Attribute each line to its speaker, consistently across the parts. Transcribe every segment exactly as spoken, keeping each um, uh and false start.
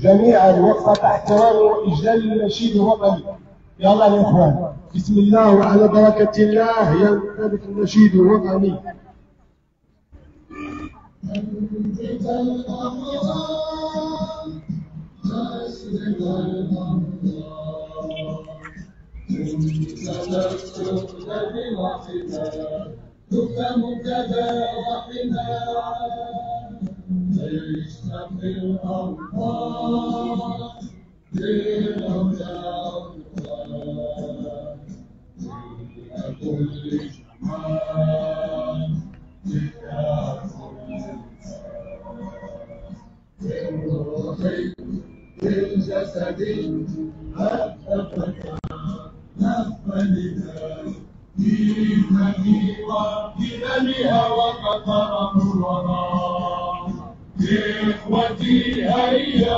Speaker 1: جميعا وقفة احترام وإجلال للنشيد الوطني. يلا يا إخوان، بسم الله وعلى بركة الله ينطلق النشيد الوطني.
Speaker 2: دك مبتدى رحمنا عشنا في الأنفاق للأولاد كل جمال من روحي بالجسد هتفك نفذنا دينني ودينها وكثرة الورى إخوتي هيا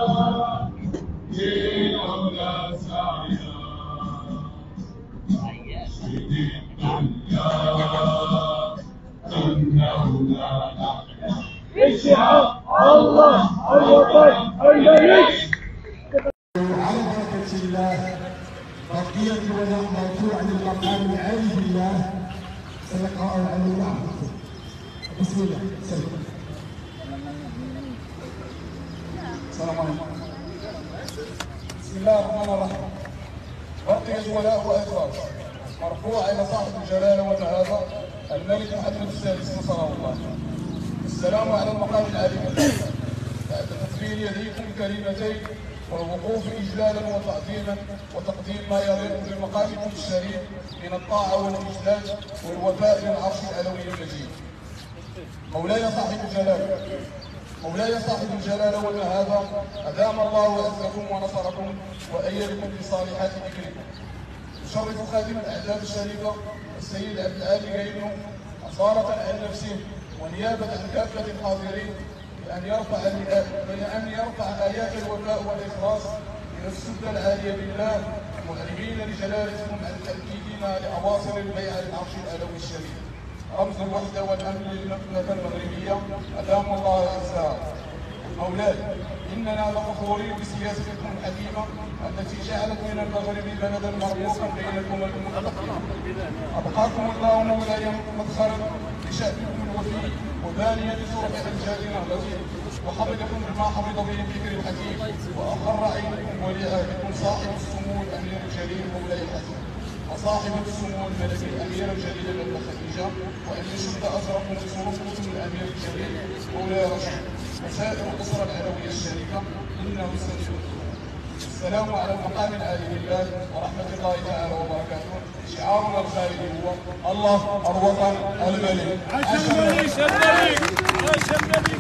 Speaker 2: للعلا سعيا سيدي الدنيا إنه لا نحيا الشعب الله الوطن الملك.
Speaker 1: على بركة الله بقية الولاء مرفوع عن المقام العالي بالله سنقرأ عن الله. بسم الله.
Speaker 3: السلام عليكم. بسم الله الرحمن الرحيم. بقية الولاء وإخراج مرفوع إلى صاحب الجلالة والمهابة الملك محمد السادس نصره الله. السلام على المقام العالي بالله. بعد تقبيل يديكم الكريمتين والوقوف إجلالا وتعظيما وتقديم ما يليق بمقامكم الشريف من الطاعة والإجلال والوفاء للعرش العلوي المجيد. مولاي صاحب الجلالة مولاي صاحب الجلالة والمهابة أدام الله عزكم ونصركم وأيدكم بصالحات ذكركم. يشرف خادم الأعداد الشريفة السيد عبد العالي قاينو أصالة عن نفسه ونيابة عن كافة الحاضرين بأن يرفع بأن يرفع آيات الوفاء والإخلاص إلى السدة العالية بالله معربين لجلالتكم عن تأكيدنا لأواصر البيعة للعرش العلوي الشريف رمز الوحدة والأمن للمملكة المغربية أدام الله عزها. مولاي إننا لفخورين بسياستكم الحكيمة التي جعلت من المغرب بلدا مرموقا بين الأمم المتقدمة. أبقاكم الله مولاي مدخلا لشأنكم الوفي وبانيا لسرعة رجالنا الذين وحفظكم بما حفظ به الذكر الحكيم وأقر عينكم ولآلكم صاحب السمو الأمير الجليل مولاي الحكيم وصاحب السمو الملك الأمير الجليل ابن خديجة وأن يشد أجركم بصروفكم الأمير الجليل مولاي رشيد وسائر الأسرة العلوية الشريفة إنه سميع. السلام على المقام العالي بالله ورحمة الله تعالى وبركاته. شعارنا الخارجي هو الله الوطن الملك.
Speaker 2: عاش الملك عاش الملك.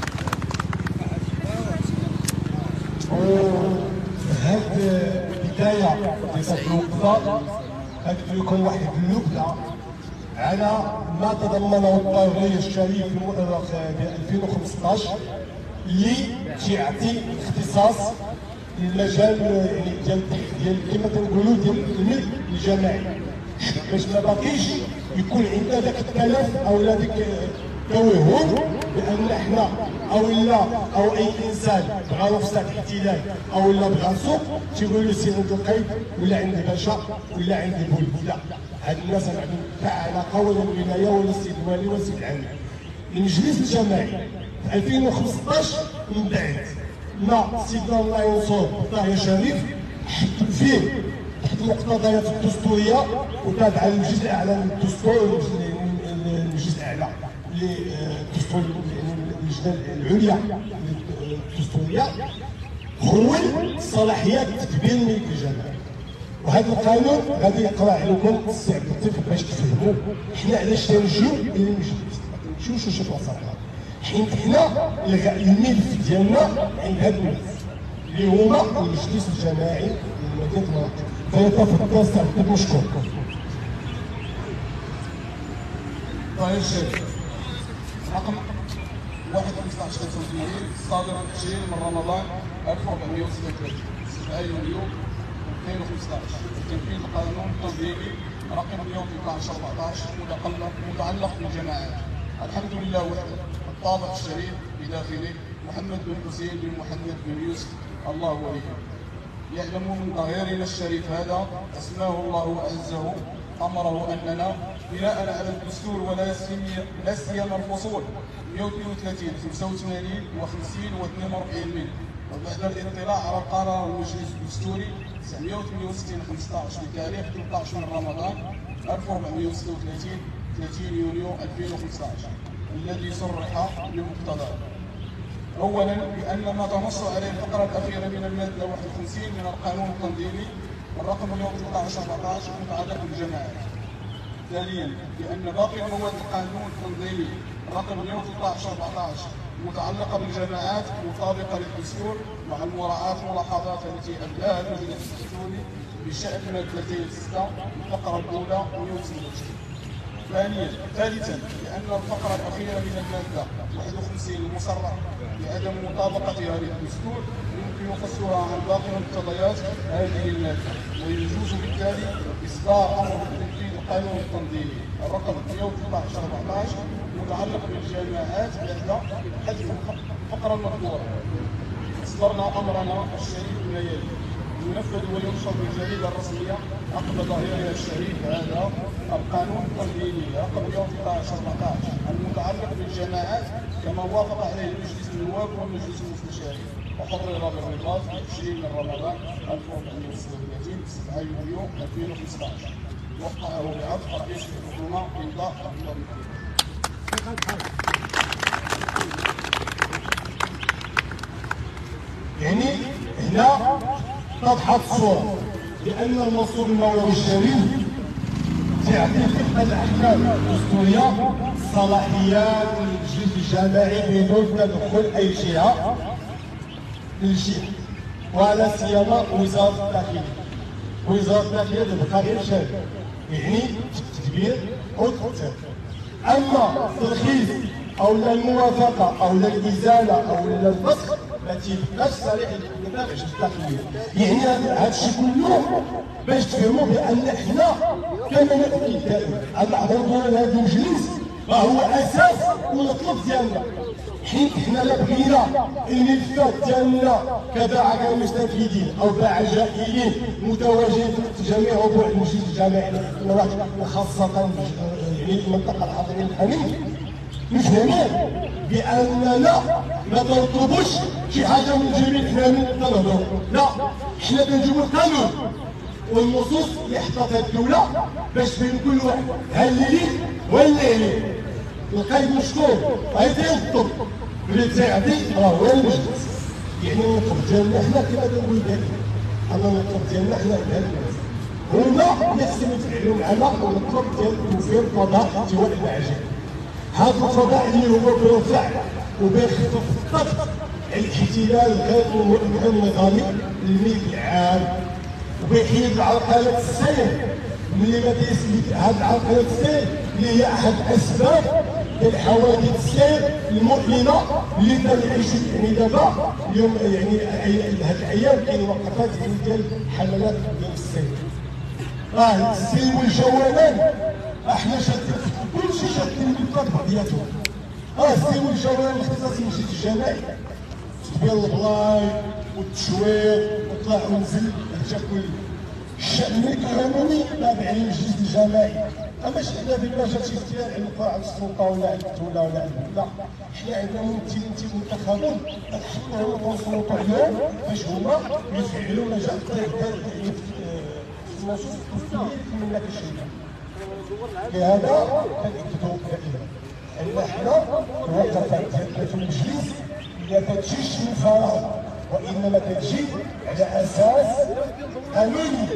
Speaker 1: هاد البداية ديال النقطة غادي لكم واحد النبذة على ما تضمنه التغرير الشريف في المؤرخ ديال ألفين وخمسطاش اللي تيعطي اختصاص للمجال يعني ديال ديال كما تنقولوا ديال الملك الجماعي باش ما باقيش يكون عندنا داك التلف او لا ديك التوهم بان احنا او لا او اي انسان بغى رخصه احتلال او لا بغى سوق تيقول له سير عند القيد ولا عند باشا ولا عند بولبوله. هاد الناس عندهم تاع علاقه ولا الولايه ولا السيد الوالي ولا السيد العميد. المجلس الجماعي في ألفين وخمسطاش من بعد ما سيدنا الله ينصر طاهر شريف حط فيه تحت المقتضيات الدستوريه وتابعه للمجلس الاعلى للدستور المجلس الاعلى للدستور اللجنه العليا الدستوريه خول صلاحيات تدبير الملك الجماعي. وهذا القانون غادي يقرا عليكم السي عبد اللطيف باش تفهموا حنا علاش تنجيو للمجلس ما تمشيوش لشي بلاصه اخرى حيت حنا الملف ديالنا عند هاد الناس اللي هما المجلس الجماعي لمدينه مراكش. فيتفضل السي عبد اللطيف مشكور.
Speaker 3: طيب الشيخ رقم واحد خمسطاش خمسة وثمانين صادر عشرين من رمضان ألف وأربعمائة وستة وثلاثين سبعة يونيو ألفين وخمسطاش تنفيذ القانون التنظيمي رقم اليوم اثنا عشر أربعطاش متعلق متعلق بالجماعات. الحمد لله وحده الطابع الشريف بداخله محمد بن حسين بن محمد بن يوسف الله وليه. يعلم من ظهيرنا الشريف هذا أسماه الله وأعزه أمره أننا بناء على الدستور ولا لا سيما الفصول مئة واثنين وثلاثين خمسة وثمانين وخمسين واثنين وأربعين منه، وبعد الاطلاع على قرار المجلس الدستوري تسعمئة وثمانية وستين خمسة عشر بتاريخ ثلاثة عشر من رمضان ألف وأربعمئة وستة وثلاثين ثلاثين يونيو ألفين وخمسة عشر الذي صرح بمقتضاه اولا بان ما تنص عليه الفقره الاخيره من الماده واحد وخمسين من القانون التنظيمي الرقم اليوم ثلاثة عشر أربعة عشر متعلق بالجماعات. ثانيا بان باقي مواد القانون التنظيمي الرقم اليوم ثلاثة عشر أربعة عشر متعلقه بالجماعات مطابقه للدستور مع المراعاه الملاحظات التي ابداها المجلس الدستوري بشان مادتي ستة الفقره الاولى مئة واثنين وعشرين. ثانيا ثالثا لان الفقره الاخيره من الماده واحد وخمسين المصرح بعدم مطابقتها للدستور يمكن قصرها عن باقي مقتضيات هذه الماده، ويجوز بالتالي اصدار امر بتنفيذ القانون التنظيمي الرقم مئة وثلاثة عشر أربعة عشر متعلق بالجامعات بعد حذف الفقره المذكوره. اصدرنا امرنا الشريف ما يلي ينفذ وينشر بالجريده الرسميه عقب ظهيرها الشريف هذا القانون التنظيمي رقم مئة وثلاثة عشر أربعة عشر المتعلق بالجماعات كما وافق عليه مجلس النواب ومجلس المستشارين، وحرر بالرباط في عشرين من رمضان ألف وأربعمئة وستة وثلاثين سبعة يونيو ألفين وخمسة عشر وقعه بعض رئيس الحكومه امضاء الطريق.
Speaker 1: يعني هنا تضحط الصورة بأن المنصور النووي الشريف تعطي طبق الأحكام الدستورية صلاحيات للمجلس الجماعي بدون تدخل أي جهة للجهة، ولا سيما وزارة الداخلية. وزارة الداخلية تبقى غير شاركة، يعني التدبير والتقدير. أما الترخيص أو الموافقة أو الإزالة أو الفسخ ما تيبقاش صريح للمجلس الداخلية. يعني هذا الشيء كله باش تفهموا بأن حنا كما نأكد دائما أن حضورنا لهذا المجلس هو أساس المطلب ديالنا، حيت حنا لا بغينا الملفات ديالنا كباعة المستفيدين أو باعة جائلين متواجدين في جميع ربوع المجلس الجماعي خاصة يعني المنطقة الحضرية الحميد، نفهموا بأننا ما ترطبوش شي حاجة من جميع حنا من تنهضروا، لا حنا كنجيبوا القانون والنصوص اللي حطتها الدولة باش تبين كل واحد هل لي ولا عليه. القايد مشكور غير يطلب اللي تيعطي راه هو المجلس. يعني المطلب ديالنا حنا كما كنقول دائما أن المطلب ديالنا حنا الناس هما اللي خصهم يتفاعلوا معنا، والمطلب ديال توفير فضاء احتواء المعاجم. هذا الفضاء اللي هو بيرفع وبيخفف الضغط على الاحتلال غير النظامي للملك العام، وبيحيد العرقلة السير ملي ما تيسلك هذه العرقلة السير اللي هي أحد أسباب الحوادث السير المؤلمة اللي تنعيشوا يعني دابا اليوم. يعني هذه الأيام كاين وقفات ديال حملات ديال السير. راه السير والجولان احنا شادين كلشي شادين بالفرد بعضياتهم. راه السير والجولان الاختصاصي المجلس الجماعي تطبيل البلاي والتشويق وطلع ونزل هذا كل الشأن القانوني تابع للمجلس الجماعي. اما حنا فيما جات شي اختيار على على السلطه ولا على الدوله ولا على لا، حنا عندنا ممثلين منتخبون كنحطوهم ونصوتوا عليهم باش هما يفعلوا ما جاء في النصوص الدستوريه في المملكه الشرعيه. لهذا كنأكدوا دائما ان حنا الوقفات ديالنا في المجلس ما كتجيش من فراغ، وانما كتجي على اساس قانوني.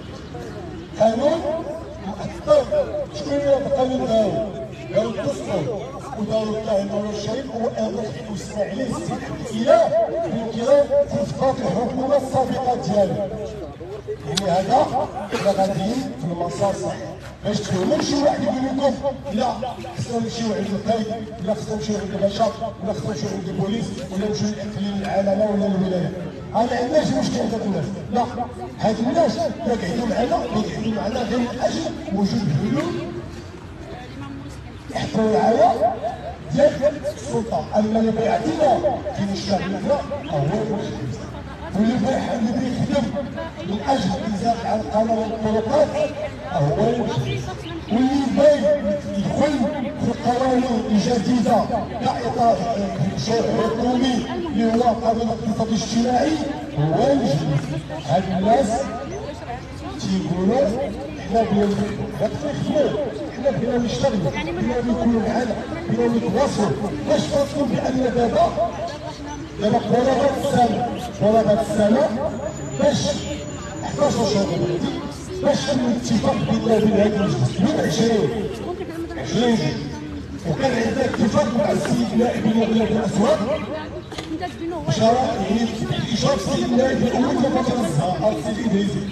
Speaker 1: قانون مؤثر. شكون اللي القانون داو؟ داو الدستور وداو الله النور الشريف هو امر يسمى عليه السيد الاله بانكرام صفقات الحكومه السابقه ديالو. يعني هذا حنا غاديين في المسار الصحيح باش تفهموا. شي واحد يقول لكم لا خصنا نمشيو عند القايد ولا خصنا نمشيو عند البشر ولا خصنا نمشيو عند البوليس ولا نمشيو للاقليم العالمه ولا الولايه. انا ما عندناش مشكل هاد الناس، لا هاد الناس يقعدوا معنا يقعدوا معنا غير من اجل وجود حلول يحفظوا العيا ديال السلطه. اما اللي بيعطينا في الشعب هنا هو المجلس، واللي اللي بيخدم من اجل الانزال على القانون والطرقات هو المجلس، واللي باين يدخل في القوانين الجديده كاطار مشروع حكومي اللي هو قانون الاقتصاد الاجتماعي هو المجلس. هاد الناس تيقولوا حنا بغينا نخدموا، حنا بغينا نشتغلوا، بغينا نكونوا معانا، بغينا نتواصلوا. باش توصلوا بان دابا دابا قرابه السنه قرابه السنه باش حداش شهر بلدي باش الاتفاق بيننا وبين هذا المجلس يوم عشرين عشرين وكان عندنا اتفاق مع السيد النائب المغلق الاسود اشاره يعني اشاره السيد النائب الاول لفتره الزهراء السيد ادريسي.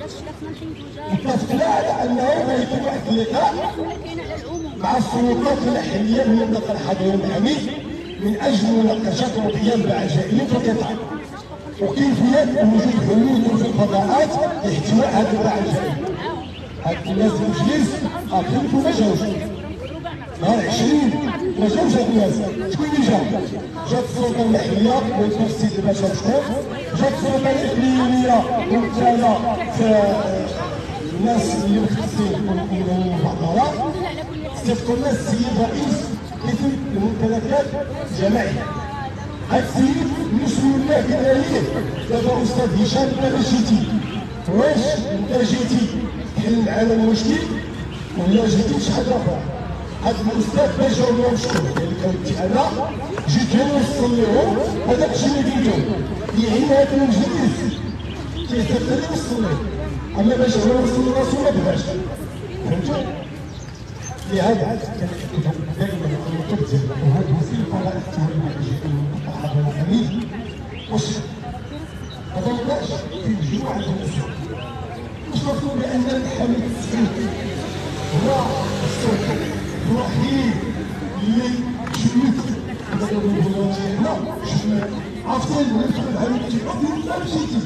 Speaker 1: اتفقنا على انه غيكون واحد اللقاء مع السلطات المحليه من المنطقه الحضريه والحميد من اجل مناقشه والقيام بعجائز القطاع وكيفيه وجود حلول في الفضاءات لاحتواء هذه العجائز. هاد الناس المجلس عطيتو ما جاوش نهار عشرين ما جاوش هاد الناس. شكون اللي جا؟ جات السلطه المحليه ويكون السيد الباشا مشكور، جات السلطه الاقليميه ومثالة في الناس اللي مختصين من المحاضرات. استفتوا الناس السيد رئيس قسم الممتلكات الجماعيه. هاد السيد نسمو الله بنايه دابا استاذ هشام الرشيدي. واش انت جيتي تحل معانا المشكل ولا جيتي شي حاجه اخرى؟ هاد الاستاذ باش جاوبنا مشكور قال لك اودي انا جيت هنا نوصل لهم هذاك الشيء اللي قلتو يعني هذا المجلس كيستقر يوصل لهم، اما باش هو يوصل لراسو ما بغاش. فهمتوا؟ لهذا كنكتب دائما الكتب ديال وهذه الوسيله على احتواء المنطقه الحضريه والحميد. واش ما ضربناش في مجموعه الناس نشوفوا بان الحميد السعيد هو السلطه الوحيد اللي شميت هذا البلاد ديالنا شميت عرفتي ندخل الحميد السعيد ما مشيتي.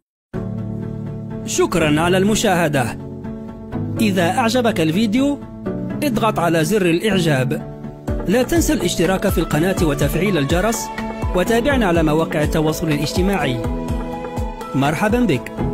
Speaker 4: شكرا على المشاهدة. إذا أعجبك الفيديو اضغط على زر الإعجاب. لا تنسى الاشتراك في القناة وتفعيل الجرس، وتابعنا على مواقع التواصل الاجتماعي. مرحبا بك.